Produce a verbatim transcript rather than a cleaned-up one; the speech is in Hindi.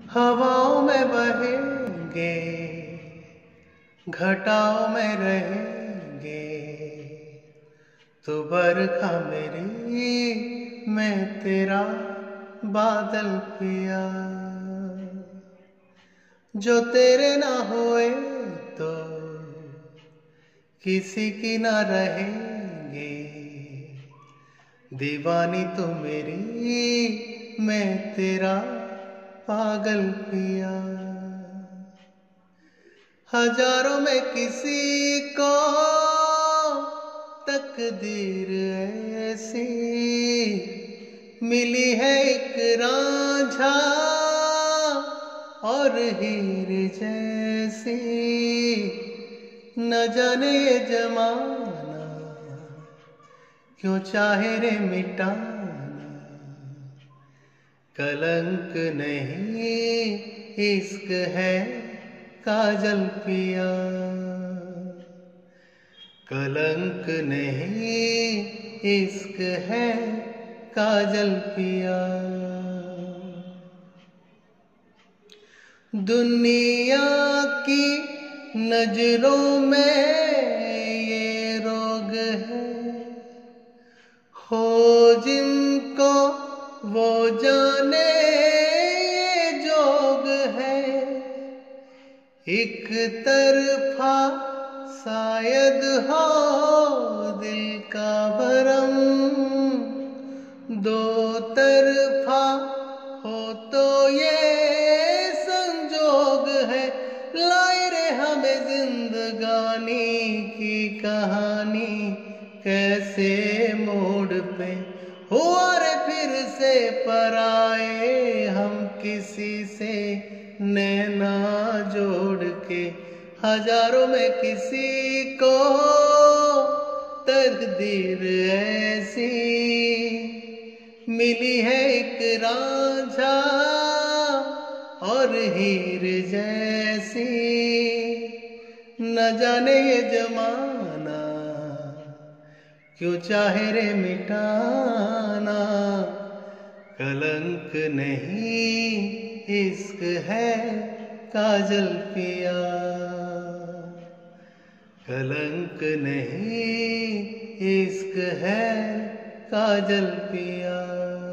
हवाओं में बहेंगे, घटाओं में रहेंगे, तो बरखा मेरी मैं तेरा बादल पिया। जो तेरे ना होए तो किसी की ना रहेंगे, दीवानी तू मेरी मैं तेरा पागल पिया। हजारों में किसी को तकदीर ऐसी मिली है, एक रांझा और हीर जैसी। न जाने ये जमाना क्यों चाहे रे मिटाना, कलंक नहीं इश्क है काजल पिया। कलंक नहीं इश्क है काजल पिया। दुनिया की नजरों में ये रोग है, हो जिनको वो जाने ये जोग है। एक तरफा शायद हो दिल का भरम, दो तरफा हो तो ये संजोग है। लाए रे हमें जिंदगानी की कहानी, कैसे मोड़ पे हुआ रे फिर से पराए हम किसी से नैना जोड़ के। हजारों में किसी को तकदीर ऐसी मिली है, एक रांझा और हीर जैसी। न जाने ये जमाना क्यों चाहे रे मिटाना, कलंक नहीं इश्क है काजल पिया। कलंक नहीं इश्क है काजल पिया।